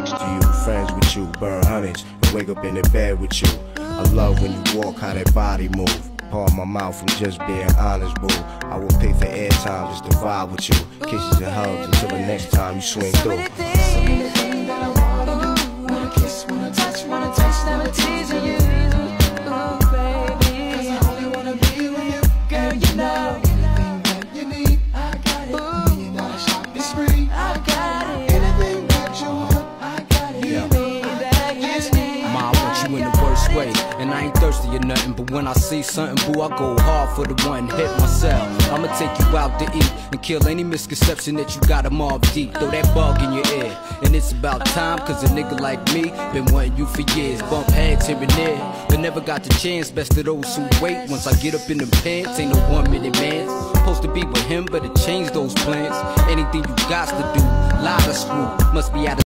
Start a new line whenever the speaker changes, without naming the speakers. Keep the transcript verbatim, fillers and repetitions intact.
next to you, friends with you, burn hundreds, and wake up in the bed with you. I love when you walk, how that body move. Part my mouth from just being honest, boo. I will pay for airtime just to vibe with you. Kisses and hugs until the next time you swing through.
So many things that I wanna do. Wanna kiss, wanna touch, wanna taste, never teasing you. Ooh, baby, 'cause I only wanna be with you. Girl, you know anything that you need, I got it. Million dollar shopping spree, I got it. Anything that you want, I got it.
Yeah.
That you need,
Ma, I want you in the worst way, and I ain't thirsty or nothing, but when I see something, boo, I go hard for the one hit myself. I'ma take you out to eat and kill any misconception that you got a mob deep. Throw that bug in your ear, and it's about time, cause a nigga like me been wanting you for years. Bump heads here and there, but never got the chance. Best of those who wait. Once I get up in them pants, ain't no one minute man. Supposed to be with him, better change those plans. Anything you got to do, lie to screw, must be out of